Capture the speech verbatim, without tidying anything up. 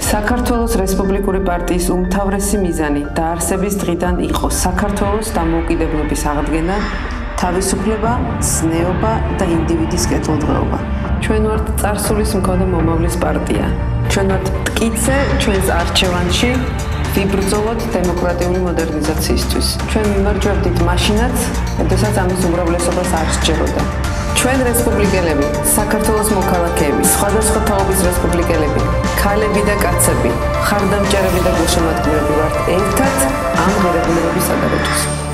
საქართველოს რესპუბლიკური პარტიის უმთავრესი მიზანი დაარსების დღიდან იყო საქართველოს დამოუკიდებლობის აღდგენა, თავისუფლება, ზნეობა და ინდივიდის კეთილდღეობა. ჩვენ ვართ წარსულის მქონე მომავლის პარტია. ჩვენ ვართ მტკიცე ჩვენს არჩევანში ვიბრძოლოთ დემოკრატიული მოდერნიზაციისთვის. ჩვენ მიმარჯვებდით მაშინაც, როდესაც ამის უმრავლესობას არ სჯეროდა. ჩვენ რესპუბლიკელები, საქართველოს მოქალაქეები, სხვადასხვა თაობის რესპუბლიკელები, ქალები და კაცები, მხარდამჭერები და გულშემატკივრები ვართ ერთად ამ ღირებულებების საგარეჯოს.